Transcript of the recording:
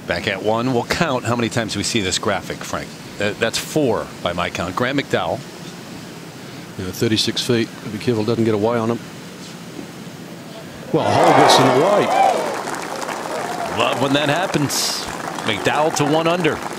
Back at 1. We'll count how many times we see this graphic, Frank. That's 4 by my count. Graeme McDowell. 36 feet. Be careful, doesn't get away on him. Well, hole gets in the way. Love when that happens. McDowell to 1 under.